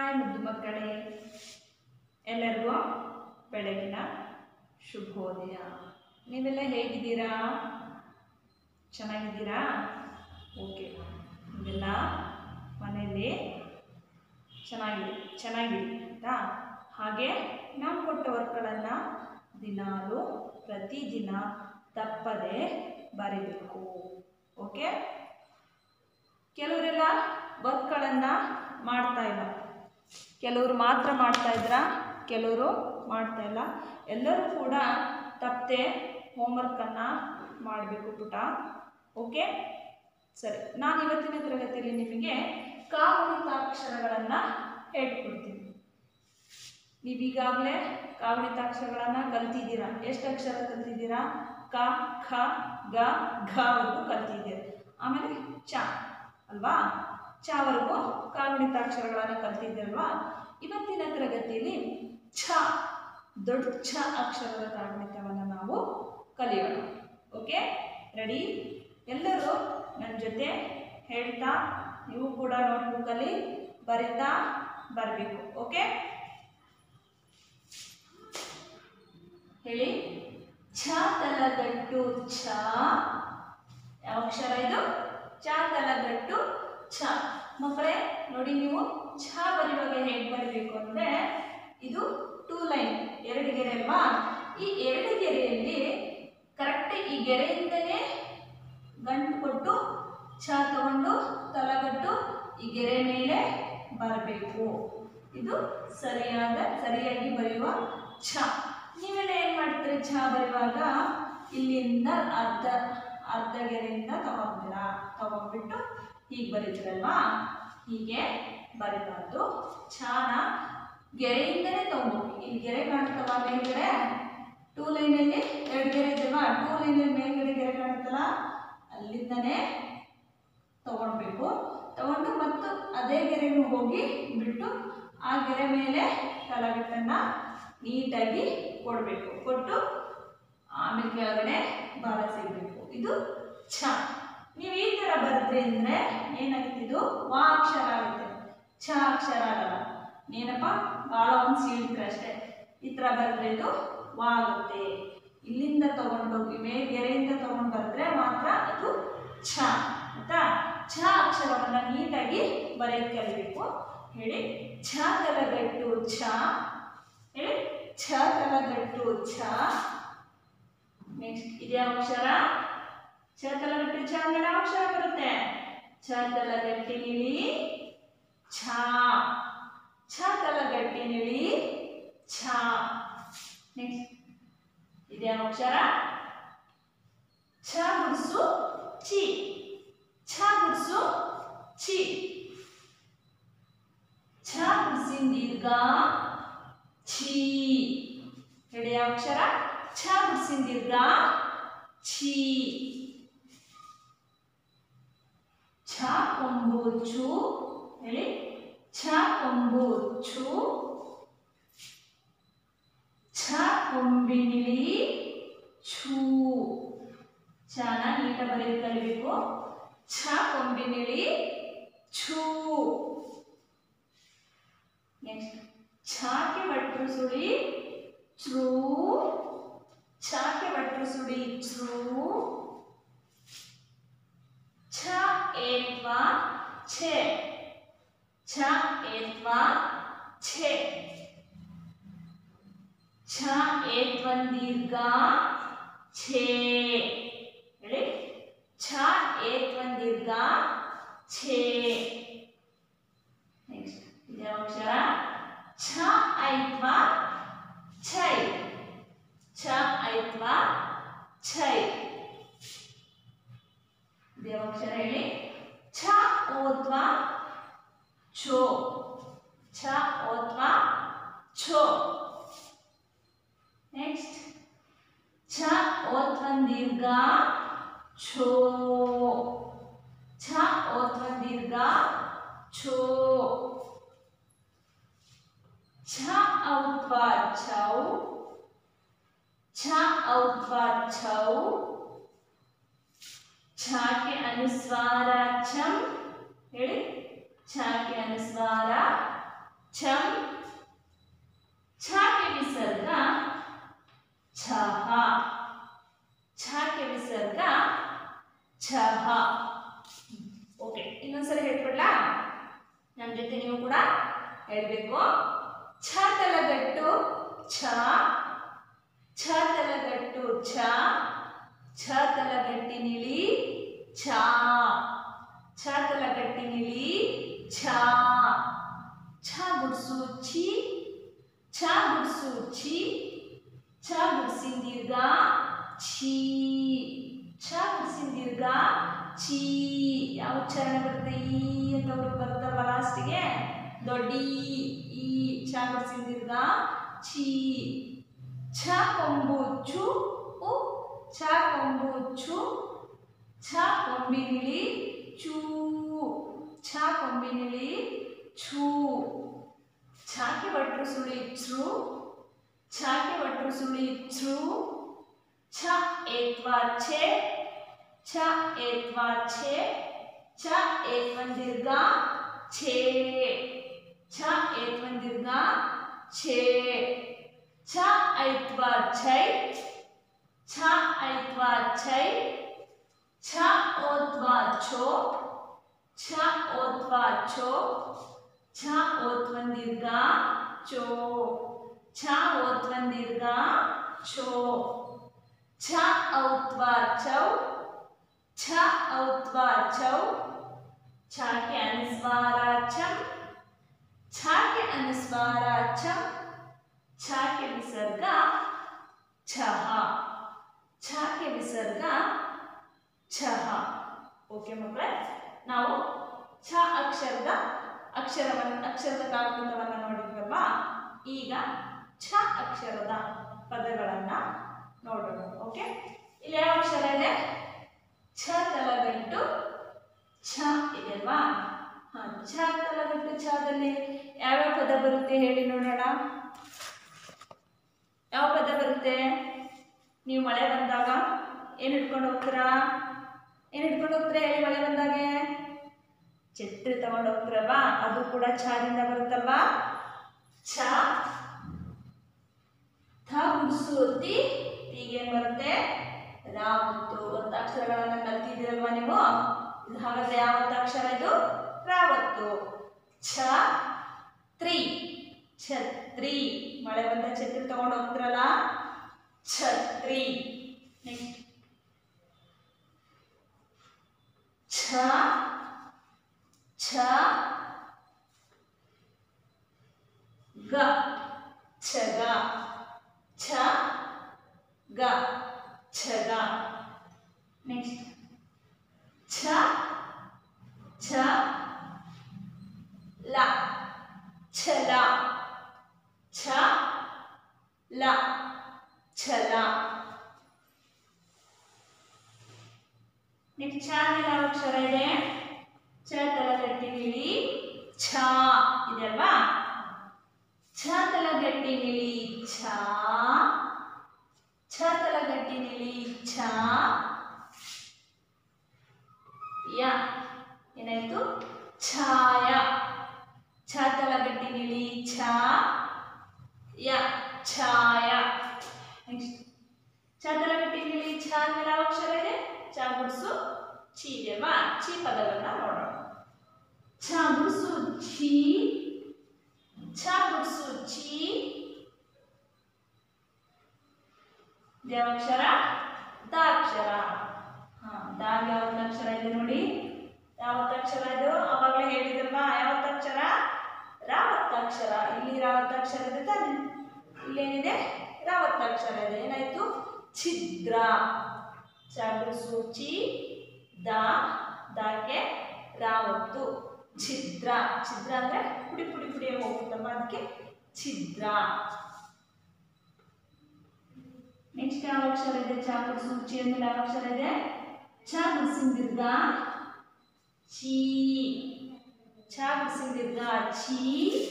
Hi ಮುದ್ದು ಮಕ್ಕಳೇ, ಎಲ್ಲರಿಗೂ ಬೆಳಗಿನ ಶುಭೋದಯ. ನೀವೆಲ್ಲ ಹೇಗಿದ್ದೀರಾ? ಚೆನ್ನಾಗಿದ್ದೀರಾ? ಓಕೆ, ನೀವೆಲ್ಲ ಮನೆಯಲ್ಲಿ ಚೆನ್ನಾಗಿರಿ ಆಯಿತಾ? ಹಾಗೆ ನಾನು ಕೊಟ್ಟ ವರ್ಕ್ಗಳನ್ನು ದಿನಾಲು ಪ್ರತಿದಿನ ತಪ್ಪದೆ ಬರೀಬೇಕು. ಓಕೆ, ಕೆಲವರೆಲ್ಲ ವರ್ಕ್ಗಳನ್ನು ಮಾಡ್ತಾ ಇಲ್ಲ, ಕೆಲವರು ಮಾತ್ರ ಮಾಡ್ತಾ ಇದ್ದೀರಾ, ಕೆಲವರು ಮಾಡ್ತಾ ಇಲ್ಲ. ಎಲ್ಲರೂ ಕೂಡ ತಪ್ಪದೆ ಹೋಮ್ವರ್ಕನ್ನು ಮಾಡಬೇಕು ಪುಟ. ಓಕೆ, ಸರಿ. ನಾನು ಇವತ್ತಿನ ತರಗತಿಯಲ್ಲಿ ನಿಮಗೆ ಕಾಗುಣಿತಾಕ್ಷರಗಳನ್ನು ಹೇಳ್ಕೊಡ್ತೀನಿ. ನೀವೀಗಾಗಲೇ ಕಾಗುಣಿತಾಕ್ಷರಗಳನ್ನು ಕಲ್ತಿದ್ದೀರಾ. ಎಷ್ಟು ಅಕ್ಷರ ಕಲ್ತಿದ್ದೀರಾ? ಕ, ಖ, ಗ, ಘವರೆಗೂ ಕಲ್ತಿದ್ದೀರಾ. ಆಮೇಲೆ ಚ ಅಲ್ವಾ? ಚವರೆಗೂ ಕಾಗುಣಿತಾಕ್ಷರಗಳನ್ನು ಕಲ್ತಿದ್ದೀರಲ್ವಾ? ಇವತ್ತಿನ ತರಗತಿಯಲ್ಲಿ ಛ, ದೊಡ್ಡ ಛ ಅಕ್ಷರದ ಕಾಗುಣಿತವನ್ನು ನಾವು ಕಲಿಯೋಣ. Okay, ready? ಎಲ್ಲರೂ ನನ್ನ ಜೊತೆ ಹೇಳ್ತಾ ನೀವು ಕೂಡ ನೋಟ್ಬುಕ್ಕಲ್ಲಿ ಬರಿತಾ ಬರಬೇಕು. ಓಕೆ, ಹೇಳಿ. ಛ ತಲಗಟ್ಟು ಛ. ಯಾವ ಅಕ್ಷರ ಇದು? ಚ ತಲಗಟ್ಟು ಛ. ಮಕ್ಕಳೇ ನೋಡಿ, ನೀವು ಛ ಬರೆಯುವಾಗ ಹೇಗೆ ಬರಬೇಕು ಅಂದರೆ, ಇದು 2 ಲೈನ್, 2 ಗೆರೆ ಅಲ್ವಾ? ಈ 2 ಗೆರೆಯಲ್ಲಿ ಕರೆಕ್ಟ್ ಈ ಗೆರೆಯಿಂದಲೇ ಗಂಟು ಕೊಟ್ಟು ಛ ತಗೊಂಡು ತಲಗಟ್ಟು ಈ ಗೆರೆ ಮೇಲೆ ಬರಬೇಕು. ಇದು ಸರಿಯಾಗಿ ಬರೆಯುವ ಛ. ನೀವೆಲ್ಲ ಏನು ಮಾಡ್ತೀರಿ? ಛ ಬರೆಯುವಾಗ ಇಲ್ಲಿಂದ ಅರ್ಧ ಗೆರೆಯಿಂದ ತಗೊಂಡ್ಬಿಟ್ಟು ಹೀಗೆ ಬರೀತೀರಲ್ವಾ? ಹೀಗೆ ಬರೀಬಾರ್ದು. ಛನ ಗೆರೆಯಿಂದಲೇ ತಗೋಬೇಕು. ಇಲ್ಲಿ ಗೆರೆ ಕಾಣುತ್ತಲ್ಲ ಮೇಲ್ಗಡೆ, 2 ಲೈನಲ್ಲಿ 2 ಗೆರೆ ಇದೆಯಲ್ವಾ? 2 ಲೈನಲ್ಲಿ ಮೇಲ್ಗಡೆ ಗೆರೆ ಕಾಣುತ್ತಲ್ಲ, ಅಲ್ಲಿಂದನೇ ತಗೊಳ್ಬೇಕು. ತಗೊಂಡು ಮತ್ತು ಅದೇ ಗೆರೆಗೂ ಹೋಗಿ ಬಿಟ್ಟು ಆ ಗೆರೆ ಮೇಲೆ ತಲಗಟ್ಟನ್ನು ನೀಟಾಗಿ ಕೊಡಬೇಕು. ಕೊಟ್ಟು ಆಮೇಲೆ ಕೆಳಗಡೆ ಬಾಲ ಸಿಗಬೇಕು. ಇದು ಛ. ನೀವು ಈ ಥರ ಬರೆದ್ರಿ ಅಂದರೆ ಏನಾಗುತ್ತೆ? ಇದು ವಾ ಅಕ್ಷರ ಆಗುತ್ತೆ, ಛ ಅಕ್ಷರ ಆಗಲ್ಲ. ಏನಪ್ಪ, ಬಾಲ ಒಂದು ಸೀಳಿದ್ರೆ ಅಷ್ಟೇ. ಈ ಥರ ಬರೆದ್ರೆ ಇದು ವಾ ಆಗುತ್ತೆ. ಇಲ್ಲಿಂದ ತಗೊಂಡೋಗಿ ಮೇಲ್ಗೆರೆಯಿಂದ ತಗೊಂಡು ಬರೆದ್ರೆ ಮಾತ್ರ ಇದು ಛ ಆಯ್ತಾ? ಛ ಅಕ್ಷರವನ್ನು ನೀಟಾಗಿ ಬರೆಯೋದು ಕಲಿಬೇಕು. ಹೇಳಿ. ಛ ತಲಗಟ್ಟು ಛ. ಹೇಳಿ. ಛ ತಲಗಟ್ಟು ಛ. ನೆಕ್ಸ್ಟ್ ಇದ್ಯಾವ ಅಕ್ಷರ? ಛ ತಲಗಟ್ಟು ಛ ಅಂದ್ರೆ ಯಾವ ಅಕ್ಷರ ಬರುತ್ತೆ? ಛ ತಲಗಟ್ಟಿನಿಳಿ ಛ. ಛ ತಲಗಟ್ಟಿನಿಳಿ ಛ. ನೆಕ್ಸ್ಟ್ ಇದ್ಯಾವ ಅಕ್ಷರ? ಛ ಗುಡ್ಸು ಚಿ. ಛ ಗುಡ್ಸು ಚಿ. ಛ ಗುಡ್ಸಿನ ದೀರ್ಘ ಛೀ. ಹೇಳಿ ಯಾವ ಅಕ್ಷರ? ಛ ಗುಡ್ಸಿನ ದೀರ್ಘ ಛೀ. ಛ ಕೊಂಬು ಚು. ಹೇಳಿ. ಛ ಕೊಂಬು ಚು. ಛ ಕೊಂಬಿನಿಳಿ ಛೂ. ಛನ ನೀಟ ಬರೆಯೋದು ಕಲಿಬೇಕು. ಛ ಕೊಂಬಿನಿಳಿ ಛೂ. ನೆಕ್ಸ್ಟ್ ಛಕ್ಕೆ ಬಟ್ರು ಸುಳಿ ಛ್ರೂ. ಛಕ್ಕೆ ಬಟ್ರು ಸುಳಿ ಛ್ರೂ. ಛ ಏತ್ವ ಛೆ. ಛ ಏತ್ವ ಛೆ. ಛ ಏತ್ವನ್ ದೀರ್ಘ ಛೇ. ಹೇಳಿ. ಛ ಏತ್ವನ್ ದೀರ್ಘ ಛೇ. ನೆಕ್ಸ್ಟ್ ಇದ್ಯಾವ ಅಕ್ಷರ? ಛ ಐತ್ವ ಛೈ. ಛ ಐತ್ವ ಛೈ. ಇದ್ಯಾವ ಅಕ್ಷರ? ಹೇಳಿ. ಛ ಓತ್ವ ಛೋ. ಛ ಓತ್ವ ಛೋ. ನೆಕ್ಸ್ಟ್ ಛ ಓತ್ವನ್ ದೀರ್ಘ ಛೋ. ಛ ಓತ್ವನ್ ದೀರ್ಘ ಛೋ. ಛ ಔತ್ವ ಛೌ. ಛ ಔತ್ವ ಛೌ. ಛ के अनुस्वार छम. ಹೇಳಿ. ಛ के अनुस्वार छम, छ के विसर्ग छह, छ के विसर्ग छह. ಓಕೆ, ಇನ್ನೊಂದ್ಸರಿ ಹೇಳ್ಬಿಡ್ಲಾ? ನಮ್ಮ ಜೊತೆ ನೀವು ಕೂಡ ಹೇಳ್ಬೇಕು. ಛ ತಲಗಟ್ಟು ಛ, ಛ ತಲಗಟ್ಟು ಛ, ಛ ತಲಗಟ್ಟಿನಿಳಿ ಛ, ಛ ತಲಗಟ್ಟಿನಿಳಿ ಛ, ಛ ಗುಡ್ಸು ಛಿ, ಛ ಗುಡ್ಸು ಛಿ, ಛ ಗುಡ್ಸಿನ ದೀರ್ಘ ಛೀ, ಛ ಗುಡ್ಸಿನ ದೀರ್ಘ ಛೀ. ಯಾವ ಉಚ್ಚಾರಣೆ ಬರುತ್ತೆ? ಈ ಅಂತ ಬರುತ್ತಲ್ವ ಲಾಸ್ಟಿಗೆ, ದೊಡ್ಡ ಈ, ಛ ಗುಡ್ಸಿನ ದೀರ್ಘ ಛೀ. ಛ ಕೊಂಬು ಚು ಉ, ಛ ಕೊಂಬು ಚು, ಛ ಕೊಂಬಿನಿಳಿ ಚೂ, ಛ ಕೊಂಬಿನಿಳಿ ಛೂ. ಛಕ್ಕೆ ಒಟ್ರು ಸುಳಿ ಛ್ರು, ಛಕ್ಕೆ ಒಟ್ರು ಸುಳಿ ಛ್ರು, ಛ ಏತ್ವಾ ಛೆ, ಛ ಏತ್ವಾ ಛೆ, ಛ ಏತ್ವನ್ ದೀರ್ಘ ಛೇ, ಛ ಏತ್ವನ್ ದೀರ್ಘ ಛೇ. ಛ ಐತ್ವಾ ಛೈ, ಛ ಐತ್ವಾ ಛೈ, ಛ ಓತ್ವಾ ಛೋ, ಛ ಓತ್ವಾ ಛೋ, ಛ ಓತ್ವನ್ ದೀರ್ಘ ಚೋ, ಛ ಓತ್ವನ್ ದೀರ್ಘ ಛೋ. ಛ ಔತ್ವಾ ಛೌ, ಛ ಔತ್ವಾ ಛೌ, ಛ के अनुस्वार छम, छ के अनुस्वार छम, छ के विसर्ग छह, छ के विसर्ग छह. ಓಕೆ ಮಕ್ಕಳೇ, ನಾವು ಛ ಅಕ್ಷರದ ಅಕ್ಷರದ ಕಾಗುಣಿತವನ್ನು ನೋಡಿದ್ವಲ್ವಾ? ಈಗ ಛ ಅಕ್ಷರದ ಪದಗಳನ್ನ ನೋಡೋಣ. ಓಕೆ, ಇಲ್ಲಿ ಯಾವ ಅಕ್ಷರ ಇದೆ? ಛ ತಲಗಂಟು ಛ ಇದೆ ಅಲ್ವಾ? ಛ ತಲಗಂಟು ಛದಲ್ಲಿ ಯಾವ್ಯಾವ ಪದ ಬರುತ್ತೆ ಹೇಳಿ ನೋಡೋಣ. ಯಾವ ಪದ ಬರುತ್ತೆ? ನೀವು ಮಳೆ ಬಂದಾಗ ಏನು ಹಿಡ್ಕೊಂಡು ಹೋಗ್ತೀರಾ? ಏನು ಹಿಡ್ಕೊಂಡು ಹೋಗ್ತೀರಾ ಹೇಳಿ? ಮಳೆ ಬಂದಾಗೆ ಛತ್ರಿ ತಗೊಂಡು ಹೋಗ್ತೀರಲ್ವಾ? ಅದು ಕೂಡ ಛದಿಂದ ಬರುತ್ತಲ್ವಾ? ಛ, ಥ ಗುಡ್ಸೋತಿ, ಈಗೇನು ಬರುತ್ತೆ? ರಾವತ್ತು. ಒತ್ತಕ್ಷರಗಳನ್ನ ಕಲ್ತಿದ್ದೀರಲ್ವಾ ನೀವು? ಹಾಗಾದ್ರೆ ಯಾವ ಒತ್ತಕ್ಷರ ಇದು? ರಾವತ್ತು. ಛ ತ್ರಿ, ಛತ್ರಿ. ಮಳೆ ಬಂದ ಛತ್ರಿ ತಗೊಂಡು ಹೋಗ್ತಿರಲ್ಲ, ಛತ್ರಿ. ನೆಕ್ಸ್ಟ್ ಛ, ಛ ಗ, ಛಗ, ಛ ಗ, ಛಗ. ನೆಕ್ಸ್ಟ್ ಛ, ಛ ಲ, ಛಲ, ಛ ಲ, ಛಲ. ನೆಕ್ಸ್ಟ್ ಛ ಮೇಲೆ ಯಾವ ಅಕ್ಷರ ಇದೆ? ಛ ತಲಗಟ್ಟಿನಿಳಿ ಛ ಇದೆ ಅಲ್ವಾ? ಛ ತಲಗಟ್ಟಿನಿಳಿ ಛ, ಛ ತಲಗಟ್ಟಿನಿಳಿ ಛ, ಯ ಏನಾಯ್ತು? ಛಾಯ. ಛ ತಲಗಟ್ಟಿನಿಳಿ ಛ, ಯ ಛಾಯ. ನೆಕ್ಸ್ಟ್ ಛ ತಲಗಟ್ಟಿನಿಳಿ ಛ ಮೇಲೆ ಯಾವ ಅಕ್ಷರ ಇದೆ? ಛ ಗುಡ್ಸು ಛಿ ಇದೆ ಅಲ್ವಾ? ಛಿ ಪದಗಳನ್ನ ನೋಡೋಣ. ಛ ಗುಡ್ಸು ಛಿ, ಛ ಗುಡ್ಸು ಛಿ, ಯಾವ ಅಕ್ಷರ? ದ ಅಕ್ಷರ. ದಾಗ ಯಾವತ್ತ ಅಕ್ಷರ ಇದೆ ನೋಡಿ? ಯಾವತ್ತ ಅಕ್ಷರ ಇದು? ಅವಾಗಲೇ ಹೇಳಿದ್ರಲ್ವಾ? ಯಾವತ್ತ ಅಕ್ಷರ? ರಾವತ್ತ ಅಕ್ಷರ. ಇಲ್ಲಿ ರಾವತ್ತ ಅಕ್ಷರ ಇದೆ ತಾನೆ? ಇಲ್ಲೇನಿದೆ? ರಾವತ್ತ ಅಕ್ಷರ ಇದೆ. ಏನಾಯ್ತು? ಛಿದ್ರ. ಛ ಗುಡ್ಸು ಚಿ, ದ, ದಾಗೆ ರಾವತ್ತು. ಛಿದ್ರ. ಛಿದ್ರ ಅಂದ್ರೆ ಪುಡಿ ಪುಡಿ ಪುಡಿಯಾಗಿ ಹೋಗುತ್ತಲ್ವ, ಅದಕ್ಕೆ ಛಿದ್ರ. ನೆಕ್ಸ್ಟ್ ಯಾವ ಅಕ್ಷರ ಇದೆ? ಛ ಗುಡ್ಸು ಚಿ ಅಂದ್ರೆ ಯಾವ ಅಕ್ಷರ ಇದೆ? ಛ ಗುಡ್ಸಿನ ದೀರ್ಘ ಛೀ, ಛ ಗುಡ್ಸಿನ ದೀರ್ಘ ಛೀ.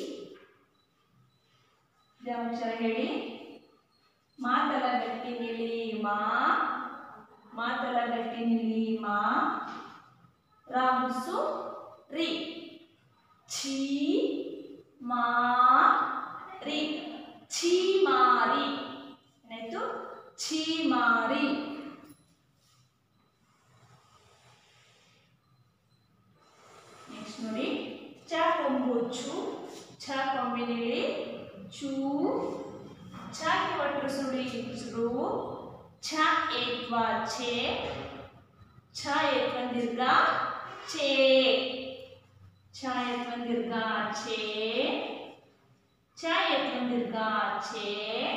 ಯಾವ ಅಕ್ಷರ ಹೇಳಿ? ಮಾ ತಲಗಟ್ಟಿನಿಳಿ ಮಾ, ಮಾ ತಲಗಟ್ಟಿನಿಳಿ ಮಾ, ರಾ ಗುಡ್ಸು ರಿ ಛೀ, ಮಾರಿ ಚೀಮಾರಿ ಏನಾಯ್ತು ಚೀಮಾರಿ. ನೆಕ್ಸ್ಟ್ ನೋಡಿ ಚ ಕೊಂಬು ಚು ಛ ಕೊಂಬಿನಿಳಿ ಚೂ ಛಕ್ಕೆ ಒಟ್ಟರು ಸುಳಿ ರು ಛ ಏತ್ವ ಛೇ ಛ ಏತ್ವ ದೀರ್ಘ ಛೇ ಛ ಏತ್ವ ದೀರ್ಘ ಛೇ ಛ ಏತ್ವ ದೀರ್ಘ ಛೇ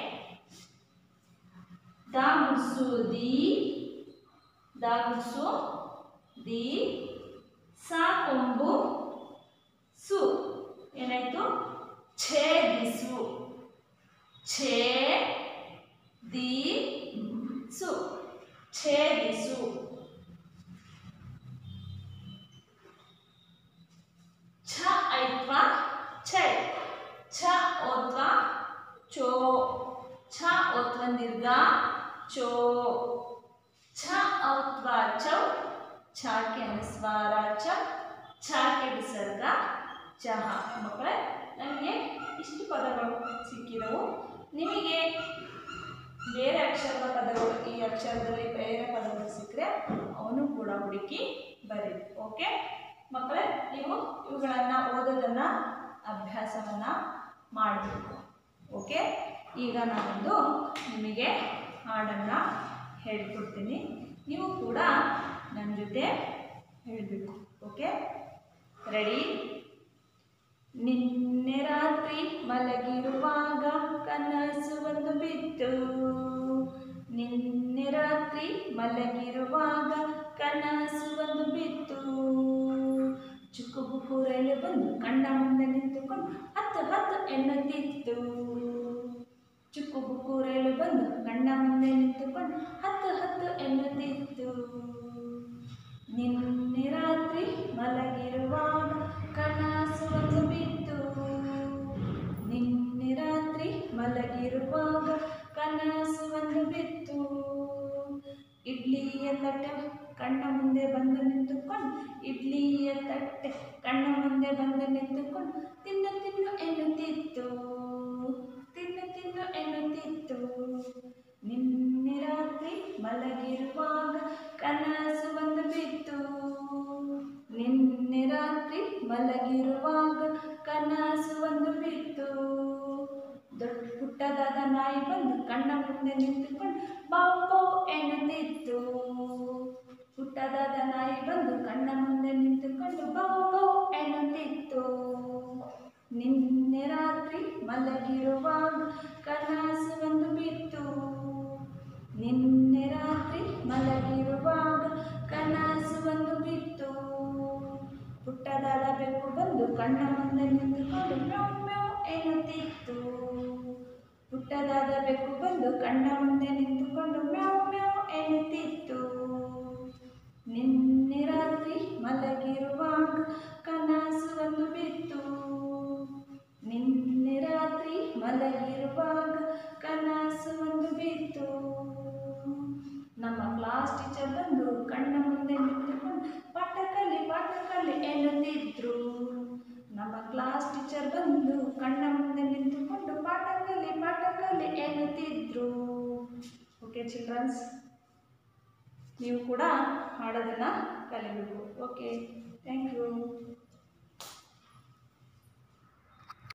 ದ ಗುಡ್ಸು ದಿ ದ ಗುಡ್ಸು ದಿ ಸ ಕೊಂಬು ಸು ಏನಾಯ್ತು ಛೇದಿಸು ಛೇ ದಿ ಸು ಛೇದಿಸು. ಛ ಐತ್ವ ಛೈ ಛ ಓತ್ವ ಚೋ ಛ ಓತ್ವ ದೀರ್ಘ ಚೋ ಛ ಔತ್ವ ಚೌ ಛಕ್ಕೆ ಅನುಸ್ವಾರ ಚ ಛಕ್ಕೆ ವಿಸರ್ಗ ಚಹ. ಮಕ್ಕಳೇ ನನಗೆ ಇಷ್ಟು ಪದಗಳು ಸಿಕ್ಕಿದವು. ನಿಮಗೆ ಬೇರೆ ಅಕ್ಷರದ ಪದಗಳು ಈ ಅಕ್ಷರದಲ್ಲಿ ಬೇರೆ ಪದಗಳು ಸಿಕ್ಕರೆ ಅವನು ಕೂಡ ಹುಡುಕಿ ಬರೀರಿ. ಓಕೆ ಮಕ್ಕಳೇ, ನೀವು ಇವುಗಳನ್ನು ಓದೋದನ್ನು ಅಭ್ಯಾಸವನ್ನು ಮಾಡಬೇಕು. ಓಕೆ, ಈಗ ನಾನೊಂದು ನಿಮಗೆ ಹಾಡನ್ನು ಹೇಳ್ಕೊಡ್ತೀನಿ. ನೀವು ಕೂಡ ನನ್ನ ಜೊತೆ ಹೇಳಬೇಕು. Okay, ready? ನಿನ್ನೆ ರಾತ್ರಿ ಮಲಗಿರುವಾಗ ಕನಸು ಒಂದು ಬಿತ್ತು. ನಿನ್ನೆ ರಾತ್ರಿ ಮಲಗಿರುವಾಗ ಕನಸು ಒಂದು ಬಿತ್ತು. ಚುಕ್ಕು ಬುಕ್ಕು ರೈಲು ಬಂದು ಕಣ್ಣ ಮುಂದೆ ನಿಂತುಕೊಂಡು ಹತ್ತು ಹತ್ತು ಎನ್ನುತ್ತಿತ್ತು. ಚುಕ್ಕು ಬುಕ್ಕು ರೈಲು ಬಂದು ಕಣ್ಣ ಮುಂದೆ ನಿಂತುಕೊಂಡು ಹತ್ತು ಹತ್ತು ಎನ್ನುತ್ತಿತ್ತು. ನಿನ್ನೆ ರಾತ್ರಿ ಮಲಗಿರುವಾಗ ಕನಸು ಒಂದು ಬಿತ್ತು. ನಿನ್ನೆ ರಾತ್ರಿ ಮಲಗಿರುವಾಗ ಕನಸು ಒಂದು ಬಿತ್ತು. ಇಡ್ಲಿಯ ತಟ್ಟೆ ಕಣ್ಣ ಮುಂದೆ ಬಂದು ನಿಂತುಕೊಂಡು ಇಡ್ಲಿಯ ತಟ್ಟೆ ಕಣ್ಣ ಮುಂದೆ ಬಂದು ನಿಂತುಕೊಂಡು ತಿನ್ನು ತಿನ್ನು ಎನ್ನುತ್ತಿತ್ತು. ತಿನ್ನು ತಿನ್ನು ಎನ್ನುತ್ತಿತ್ತು. ನಿನ್ನೆ ರಾತ್ರಿ ಮಲಗಿರುವಾಗ ಕನಸು ಒಂದು ಬಿತ್ತು. ನಿನ್ನೆ ರಾತ್ರಿ ಮಲಗಿರುವಾಗ ಕನಸು ಒಂದು ಬಿತ್ತು. ದೊಡ್ಡ ಪುಟ್ಟದಾದ ನಾಯಿ ಬಂದು ಕಣ್ಣ ಮುಂದೆ ನಿಂತುಕೊಂಡು ಬಾವು ಬಾವು ಎನ್ನುತ್ತಿತ್ತು. ಪುಟ್ಟದಾದ ನಾಯಿ ಬಂದು ಕಣ್ಣ ಮುಂದೆ ನಿಂತುಕೊಂಡು ಬಾವು ಬಾವು ಎನ್ನುತ್ತಿತ್ತು. ನಿನ್ನೆ ರಾತ್ರಿ ಮಲಗಿರುವಾಗ ಕನಸು ಒಂದು ಬಿತ್ತು. ನಿನ್ನೆ ರಾತ್ರಿ ಮಲಗಿರುವಾಗ ಕನಸು ಒಂದು ಬಿತ್ತು. ಪುಟ್ಟದಾದ ಬೆಕ್ಕು ಬಂದು ಕಣ್ಣ ಮುಂದೆ ನಿಂತುಕೊಂಡು ಮ್ಯಾವ್ ಮ್ಯಾವ್ ಎನ್ನುತ್ತಿತ್ತು. ಪುಟ್ಟದಾದ ಬೆಕ್ಕು ಬಂದು ಕಣ್ಣ ಮುಂದೆ ನಿಂತುಕೊಂಡು ಮ್ಯಾವ್ ಮ್ಯಾವ್ ಎನ್ನುತ್ತಿತ್ತು. ನಿನ್ನೆ ರಾತ್ರಿ ಮಲಗಿರುವಾಗ ಕನಸು ಒಂದು ಬಿತ್ತು. ನಿನ್ನೆ ರಾತ್ರಿ ಮಲಗಿರುವಾಗ ಕನಸು ಒಂದು ಬಿತ್ತು. ನಮ್ಮ ಕ್ಲಾಸ್ ಟೀಚರ್ ಬಂದು ಕಣ್ಣ ಮುಂದೆ ನಿಂತುಕೊಂಡು ಪಾಠ ಕಲಿ ಎನ್ನುತ್ತಿದ್ರು. ನಮ್ಮ ಕ್ಲಾಸ್ ಟೀಚರ್ ಬಂದು ಕಣ್ಣ ಮುಂದೆ ನಿಂತುಕೊಂಡು ಪಾಠ ಕಲಿ ಎನ್ನುತ್ತಿದ್ರು. ಓಕೆ ಚಿಲ್ಡ್ರನ್ಸ್, ನೀವು ಕೂಡ ಹಾಡೋದನ್ನು ಕಲಿಬೇಕು. Okay, thank you.